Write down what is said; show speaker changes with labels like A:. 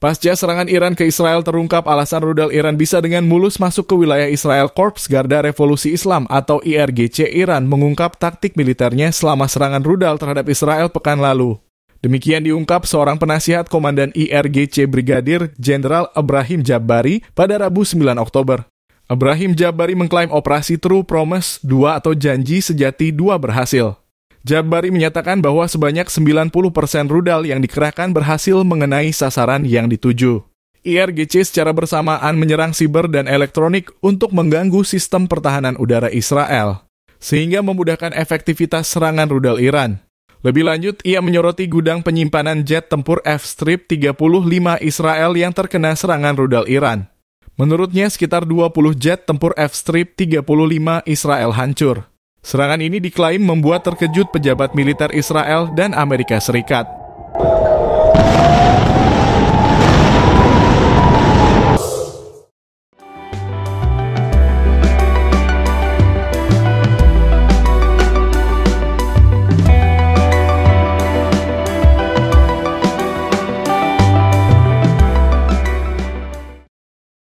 A: Pasca serangan Iran ke Israel terungkap, alasan rudal Iran bisa dengan mulus masuk ke wilayah Israel. Korps Garda Revolusi Islam atau IRGC Iran mengungkap taktik militernya selama serangan rudal terhadap Israel pekan lalu. Demikian diungkap seorang penasihat Komandan IRGC Brigadir Jenderal Ebrahim Jabbari pada Rabu 9 Oktober. Ebrahim Jabbari mengklaim operasi True Promise 2 atau janji sejati 2 berhasil. Jabbari menyatakan bahwa sebanyak 90% rudal yang dikerahkan berhasil mengenai sasaran yang dituju. IRGC secara bersamaan menyerang siber dan elektronik untuk mengganggu sistem pertahanan udara Israel, sehingga memudahkan efektivitas serangan rudal Iran. Lebih lanjut, ia menyoroti gudang penyimpanan jet tempur F-35 Israel yang terkena serangan rudal Iran. Menurutnya, sekitar 20 jet tempur F-35 Israel hancur. Serangan ini diklaim membuat terkejut pejabat militer Israel dan Amerika Serikat.